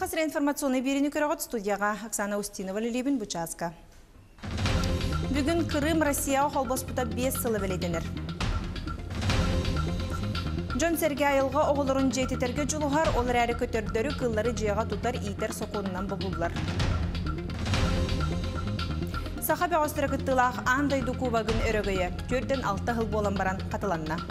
Хасыр информационный берені көріғыт студияға Оксана Устинова Лилибин Бучаска. Бүгін Крым Россияға холбоспыта 5 сылы беледенер. Жон Сергей айылға оғылырын жететерге жолығар, олар әрі көтердері кыллары жияға тұтар итер соқонынан бұбылар. Саха бәғыстыры күттілақ андайды кубагын өрігіе, көрден 6 ғыл болан баран қатыланна.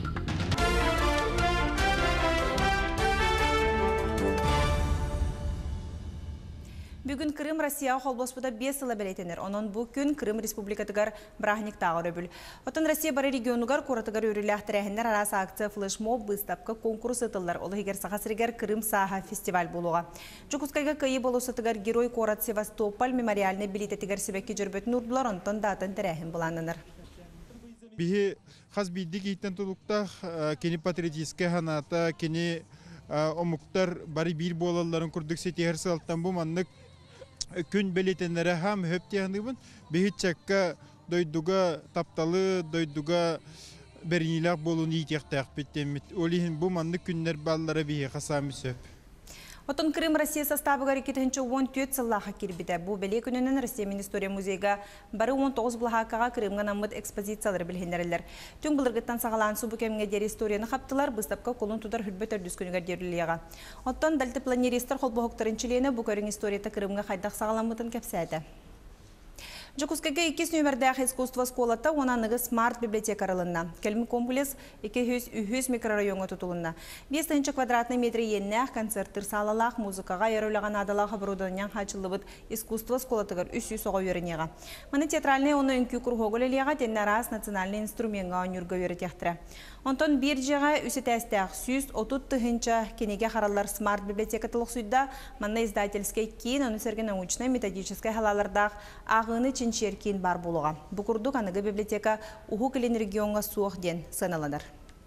Бүгін Крым Россияға холбоспыта 5 сылы белетенер. Онын бұл күн Крым Республикатығар брахник тағыр өбіл. Отын Россия бары регионугар қоратығар өрілі ақтырәхіндер арасы акция флешмоб бұстапқа конкурс ұтылар. Олы егер сағасырегер Крым Саха фестиваль болуға. Жүкускайға кайы болу сатығар Герой Корат Севастополь мемориальный билететігер себекке жүрбетін ұрдылар, онтын датын тәрәхін боланыныр. Бихи хаз биддик иттен тулуктах кени патриотическая ханата, кени омуктар бары бир болаларын курдук сетихер салтан бу маннык күн белетенлері хам хөптеғындығын бейхет чакка дойдуга тапталы, дойдуга бернилақ болуын етектәқ беттемет. Олихин бұл манны күннер баллары бейхе қасамы сөп. Отын Крым Россия составыға 2-14 сыллаға кербеді. Бұл беле күнінен Россия История музейға бары 19 бұлғақаға Крымға намыд экспозициялары білгендерілер. Түн бұлырғыттан сағалан су бүкемге дер историяны қаптылар, бұстапқа қолын тұдар хүлбет өрдіс күнігер дерлілеға. Оттан дәлті планеристер қол бұғықтарын чилені бұкөрін историята Крымға қайдақ сағаламытын кәпсәді. Жокускайга 2 нөмірдәқ искусство сколата онанығы смарт библиотекарылынна. Келмі комплекс 200 микрорайонға тұтылынна. 5 квадратный метр еннәқ концерттер салалақ музыкаға ерулаған адалақ оборудованиян хачылыбыт искусство сколатығыр 300 соға өрінеға. Маны театральный оны үнкі күрғоғылелеға теннарас национальный инструментға өнергі өретектірі. Онтон бір жеға үсі тәстәқ 130 тұхынча кенеге қаралар смарт библиотекатылық сүйді манна издательскай кейін оны сәрген научной методическай халалардақ ағыны ченчеркин бар болуға. Бұқұрдық анығы библиотека ұху кілін регионға суық ден сыналаныр.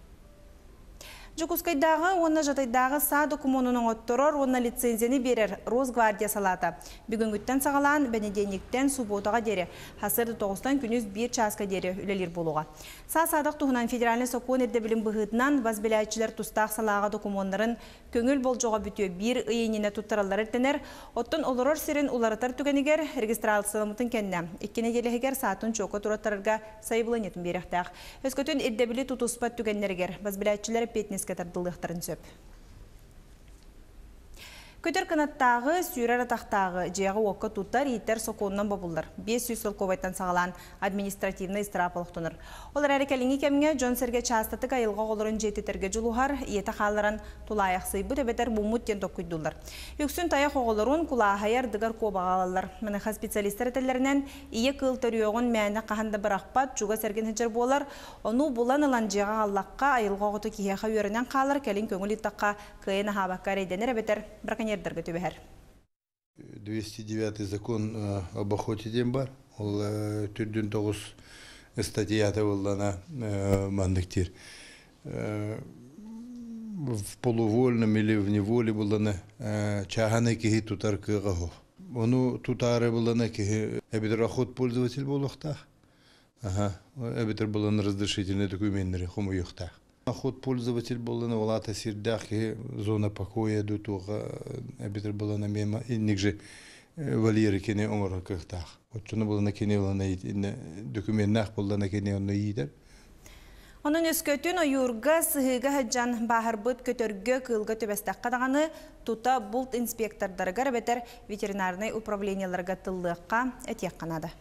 Жокускайдағы, онна жатайдағы сады коммунының оттырыр, онна лицензияны берер Росгвардия салата. Бүгін күттен сағалан бәнеденіктен субботаға дере, хасырды 9-тан күніз 1 часка дере үлелер болуға. Садық тұғынан федеральный сокон әрді білім бұғытынан базбеләйтшілер тұстақ салаға документарын көңіл бол жоға бүтіе бір ұйеніне тұттыралар әртенер, оттын олырыр сирен уларытар түгенігер регистрациялымытын кәнне. Еккені делегер сатын чоқа тұраттарға сайбылын етін беректәқ. Өскөтін әрдебілі тұтуспат түгеннергер, базбеләйтшілер петнес кетардылықтарын сөп. Көтер қанаттағы, сүйрер атақтағы жеғы оқы тұттар еттер соқуынан бабылдар. 500 сыл ковайттан сағалан административны истырапылықтыныр. Олар әрекеліңі кемге Жон Сергей частатық айылға олырын жететерге жылуғар, еті қалырын тұлаяқ сыйбы төбетер бұмыттен тоққүйдулар. Үксін таяқ оғылырын құлағайыр дығар кобағалалар. Мұныға специалистер әтелерінен ие қылтыр еуғын мәні қағанды бір ақпат жүға сәрген хеджер болар. Оны бұлан ылан жеға аллаққа айылға оғыты кейеға өрінен қалыр кәлін көңіл иттаққа күйені хабаққа рейденер әбетер біркен 209 закон об охоте дембар. Ол түрден 9 статьята болдана мандықтер. В полувольном или в неволе болдана чағаны кеге тутар кыға. Оны тутары болдана кеге әбетер охот пользователь болуқтақ. Әбетер болдана разрешительный документтері хому юқтақ. Охот пользователь болдана олата сирдахи зона покоя дутуға әбетер болдана мема иннекже валері кене оңырға кықтақ. Отчыны болдана кене олана документнақ болдана кене оны ейдер. Onun öskөтін ойырға сығыға ғаджан бағыр бұд көтөргі кылғы төбәстақ қадағаны тұта бұлт инспектордарығар бәтер ветеринарный управленияларға тылдыққа әтек қанады.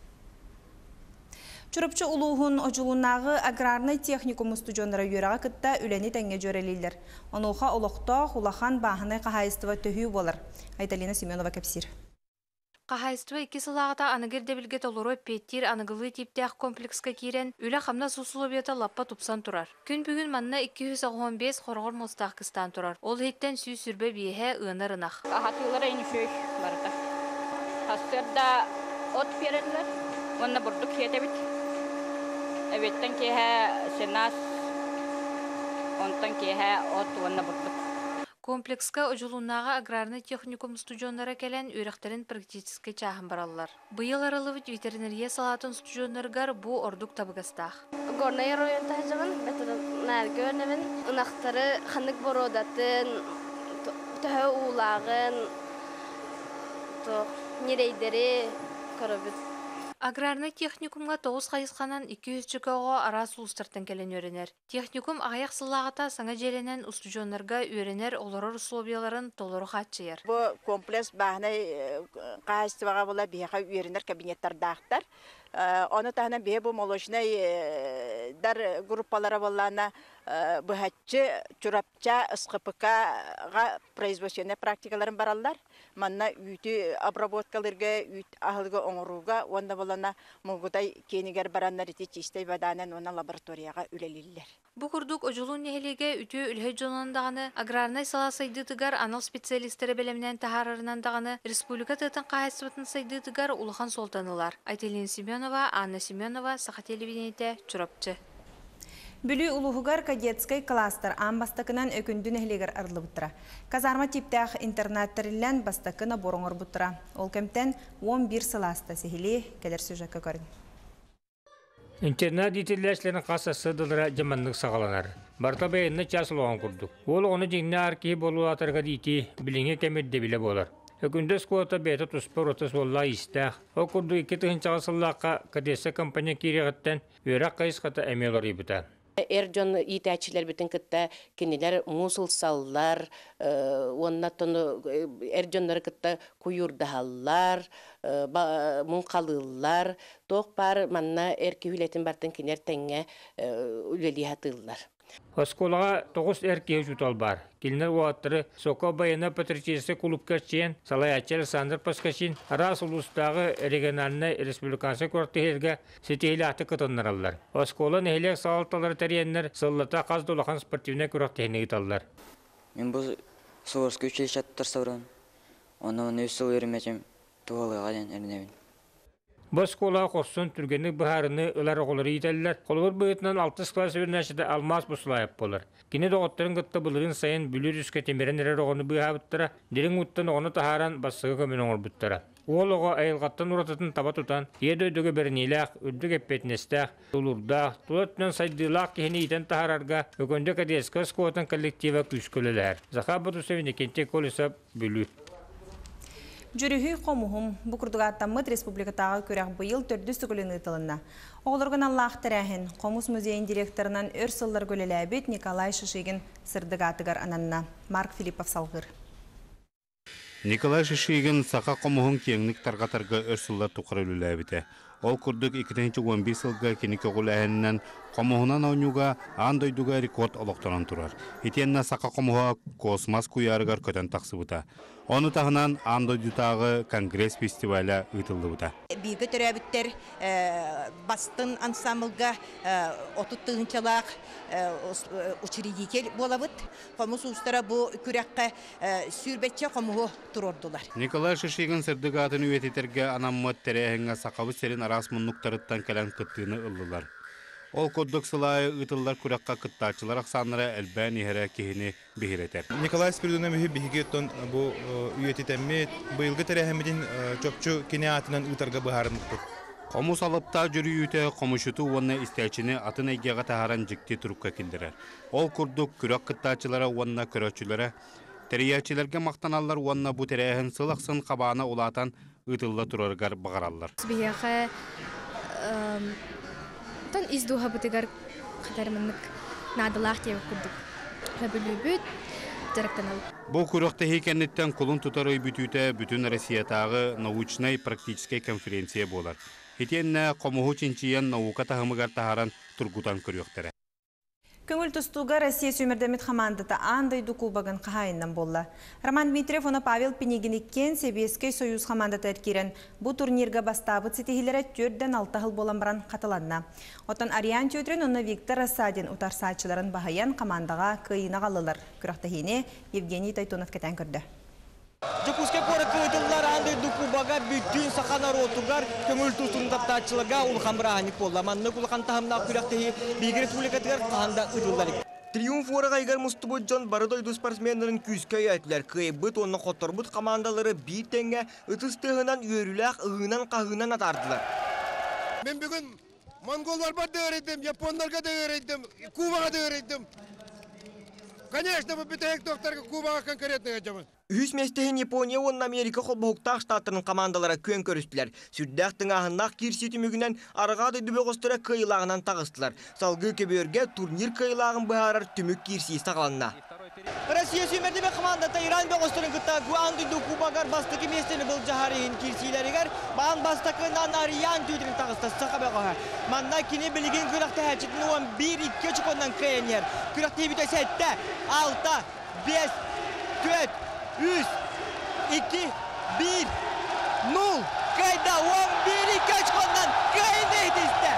Чұрыпчы ұлуғын очылунағы аграрный техникум студионлары үйераға күтті үләні тәңге жөрелейлер. Онуға олықта ұлақан бағыны қағайыстыва төхі болыр. Айталина Семенова кәпсір. Қағайыстыва 2 сылағыта анығыр дәбілгет олыры петтер анығылы типтәқ комплексқа кейрен үлі қамна сұсылыбеті лаппа тұпсан тұрар. Күн бүгін манна 215 қорғыр мұстақ кыстан тұрар. Ол хеттен сүй сүрбе бейхе ұғынар ынақ. Ағатылар әйні шөй барда. Қастырда от берелер, онна бұрдық хетебет. Эбеттен кеһә сенас онтан кеһә от ванна буттук. Комплекска ожулуннага аграрный техникум студионнары келен үрәхтерин практически чахын бараллар. Быйыл аралыбыт ветеринария салатын студионнаргар бу ордук табыгастах. Горная районта хажаган, бетер нәргөневен, ынактары ханнык бородатын Töhö uulağın nereyderi köröbüt. Аграрный техникумга 9 қайысқанан 200 чүкөға арас ұлыстыртын келен өренер. Техникум аяқ сылағыта саңа желенен ұстыжонларға өренер оларыр условияларын толыру қатчыйыр. Бұл комплекс бағынай қайыстываға бола бейға өренер кабинеттар дақтар. Оны тағынан бей бұл молочный дар группалары болағына бұхатчы, чурапча, ысқыпыға производственный практикаларын баралар. Манна үйті обработкаларға, үйт ағылғы оңыруға, онда болана мұғыдай кенігер баранлар еті чистай баданын оны лабораторияға үлелілер. Бұ күрдік өжілін нехелеге үті үлхет жонандағаны, аграрнай сала сайдытыгар анал специалистері білімнен тахарарынандағаны, республика тұтын қайысыбытын сайдытыгар улыхан солтанылар. Айтелин Семенова, Анна Семенова, Саха телевидениеті, Чурапчы. Бүлі улуғығар кадетскай кластер ан бастакынан өкінді нәхлегер арлы бұттыра. Казарма типтәқ интернаттарылан бастакына борыңыр бұттыра. Ол кәмтен 11 сыласта сехілі кәдер сюжетке көрін. Интернат детелләшләрен қасасы дылыра жаманлык сағаланар. Барта бәйінні часыл оған күрдік. Ол оны жеңні аркей болу атырға дейті біліңе кәмерде біле болар. Өкіндөс қуата бәйті тұспыр отыз олла истәқ. О күрді 2 тұхынчаға сыллаққа кадесі компания кереғіттен өрақ қайысқата әмелер ебіта. Эрджон итәчиләр битен кытта киниләр мусулсаллар, оннаттан эрджоннар кытта куюрдахаллар, мункалыллар, тох бар манна эркүлетин бартын кинер тәңгә үлели хатыллар. Осколага 9 эркеу жутал бар. Килнер уаттыры соко байына патричесі клубкачен, салаячер Сандр Паскашин, арас улустағы региональный республикансы квартирге сетейлі аты кытыннаралар. Оскола нехелек саалталар тәреннер сыллата қаздулақан спортивне күрақтехіне гиталлар. Мен бұл Суворский училище аттарсавран. Оны өз сыл өрімечем туғалыға ден әріневін. Бос кола қорсын түргенік бұхарыны ұлар оғылары етелілер. Қолығыр бұйытынан 6 класс өрнәшіде алмас бұсылайып болар. Кені доғыттарын ғытты бұлырын сайын бүлір үске темерен әрер оғыны бұйға бұттыра, дерің ұттын оғыны тахаран басығы көмен оңыр бұттыра. Ол оға айылғаттан ұрататын таба тұтан, еді өдігі бірінеләқ, үрдік әппетнестәқ, тұлырдақ, тұлаттынан сайдылақ кені етен тахарарға, өкөнді кәдескі скуатын коллектива күскөлілер. Зақа бұтусевіне кенте колесап бүлі. Жүріхүй қомуғым бұқырдығаттамыд республикатағы көрәқ бұйыл 4 сүгіліні тылына. Оғылырғын Аллах тәрәхін Қомус музейін директорынан өр сыллар көлеләбет Николай Шишигин сырдығатығар ананна. Марк Филиппов салғыр. Николай Шишигин сақа қомуғын кеңнік тарғатарға өр сыллар тұқыр өлеләбеті. Ол күрдік 2011 сылға кенекі ғыләхіннен қомуғынан ауынуға андойдуға рекорд олықтаран тұрар. Етенна сақа қомуға космос күйарығар көтен тақсы бұта. Оны тағынан андойдутағы конгресс фестивалі ұйтылды бұта. Бигі түрәбіттер бастын ансамылға 30-тығынчалақ учредитель болабыд. Қомус ұстара бұл күрәққа сүрбетче қомуғы тұрордылар. Николай Шишигин сырдық атын үйететерге анаммат тәрәхіңі сақабы серін арас мұннықтарыттан кәлін күттіғіні ұлдылар. Ол koduk sılay ıtıllar kurakka kıttaçılar aksanlara elbän ihere kehini bihireter. Nikolay Spiridon'a mühib bihigeton bu üyetitemmet bıyılgı terehemidin çöpçü kiniatından ıtarga bıharınıktır. Komus alıpta jürüyüte komuşutu onna isteçini atın egeğe taharan jikti turukka kildirer. Ol kurduk kurak kıttaçılara onna köröçülere teriyatçilerge maktanallar onna bu terehin sılaqsın qabağına ulatan ıtılla turargar bağarallar. Тон издуха бутыгар кадармыннык надылах деп курдук. Хөбүлүбүт жарактанал. Бу куракта хейкеннеттен кулун тутарый бүтүтэ бүтүн Россиятагы научный практический конференция болар. Хитенне комуху чинчиян наука тахымыгар тахаран тургутан көрөктөрө. Көңіл тұстуға Россия сөмірдемет қамандыта андайды кубагын қағайыннан болла. Роман Дмитриев оны Павел Пенегинеккен Себескей Союз қамандыта әркерен. Бұ турнирға бастабы цитихилері 4-6 жыл болан баран қатыланна. Отан Ариан Тютрен оны Виктор Асадин ұтарсачыларын бағаян қамандаға күйіна қалылар. Күрақтахине Евгений Тайтонов кәтен көрді. Жукуске поракы өтілдер андайды кубаға бүтін сақанар отугар көңіл тұстың таптачылыға ұлқамбырағаник болла. Манны құлқан тағымна күрақтахи Бигі Республикатығар қағанда ұдылдар. Триумф орыға игар мұстыбыт жон барыдойду спортсмендерін күзкөй әтілер. Күйбіт оны қотырбыт командалары бейтенге ұтыстығынан үйеріләқ ұғынан қағынан атардылар. Мен бүгін монголлар бар да өредім, японларға да өредім, Кубаға да өредім. Конечно, вы битаек доктор Кубаға конкретный жаман. Үс местехин Япония он Америка холбоқтақ штаттырын командалары көн көрістілер. Сүрдәқтің ағыннақ кирсеті мүгінен арғады дүбеғостыра кайылағынан тағыстылар. Салғы көберге турнир кайылағын бұхарар түмік кирсей сағаланна. Россия сүймердебе командата Иран беғостырын күтті Гуандыйду Кубагар бастықы местені бұл жағарыйын кирсейлерігер бағын бастықынан Ариан түйдірін тағысты сақа беғаға. Манна кіне білген күрақта әчетін 11-2 чықондан кайынер. Күрақта ебіті сәтті 6, 5, 4, 3, 2, 1, 0. Kayda 11-2 çikondan kayındaydı işte.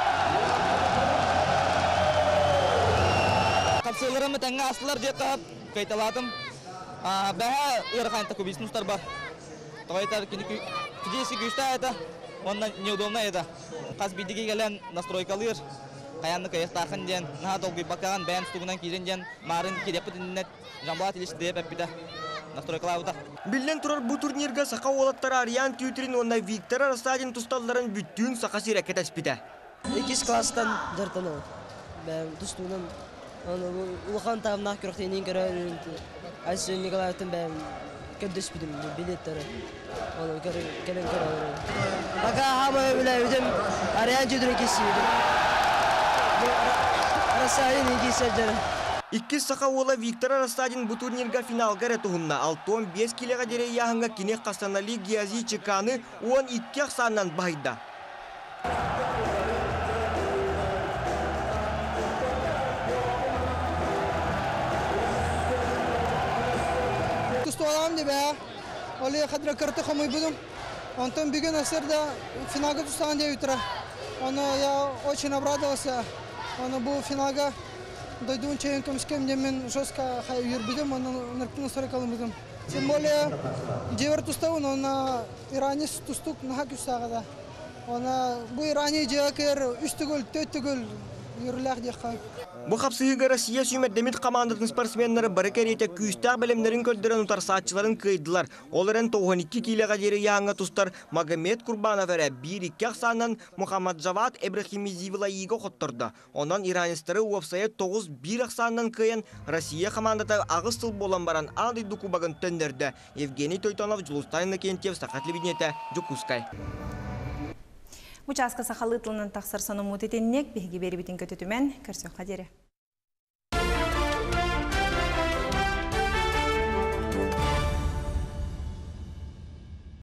Kapsaylarımı tenge astılar diye kahap kayıtaladım. Baha ırkayın takı bisnuslar var. Tavaytar kidesi güçte ayda. Ondan неудобно ayda. Kas bidigi gelen настройкалыр. Kayanlı kayıqtaqın diyen. Naha dolgu bakağın bayan stuğundan kiren diyen. Marın kirepı dinlet. Jambuat ilişti deyip hep bir de. Билден турар бу турнирга сака олаттары Ариан Тютрин онда Виктор Арсадин тусталларын бүттүн сака сирекет аспита. 2 класстан жартан ол. Бәм тустунан улхан тавнах көрөктенин көрөйүн. Айсын Николаевтан бәм көдөс бидим билеттери. Оны келен көрөйүн. Бага хама билебидим Ариан Тютрин кесиди. Арсадин кесиди. İki saqa ola Виктор Арсадин bu turnirga finalga retuhunna 6-15 kilega dere yahanga kine Kastanali Giyazi çıkanı 12 aksandan bayda. Tustoğam dibe. Oli kadra kırtı xamay budum. Ondan bir gün asırda finalga tustoğan diye yutura. Onu ya очень обрадовался. Onu bu finalga дойдун чейинкам скемде мен жестко юрбидим, на сорокалым. Тем более, девер тустау, но на Иране тустук на хаки сагада. Она бу Иране дιακер үстүгөл, төттүгөл юрлах дияка. Bu kapsıhıga Россия sümerdemit komandатын sportsmenleri barıkeriyete küstağ bilimlerin köldüren utar saatçıların kıydılar. Olaren 92 kilega deri yağına tustar Magomed Kurbanov ere 1-2 aksandan Muhammad Javad Ebrahimizivla yiğe qotturdu. Ondan İranistleri uapsaya 9-1 aksandan kıyan Россия komandata ağız bolan baran Andıydu Kubagın tönderdi. Evgeniy Toytonov, Julustayna Kentyev, Sakatlı Vidnete, Jukuskay. Участка сахалытлының тақсыр соны мұт етеннек, беге бері бітін көтетімен, көрсеу қадері.